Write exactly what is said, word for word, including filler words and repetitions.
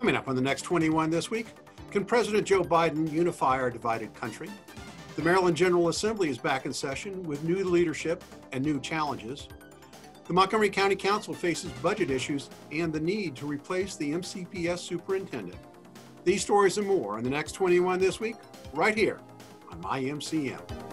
Coming up on the next twenty-one this week, can President Joe Biden unify our divided country? The Maryland General Assembly is back in session with new leadership and new challenges. The Montgomery County Council faces budget issues and the need to replace the M C P S superintendent. These stories and more on the next twenty-one this week, right here on My M C M.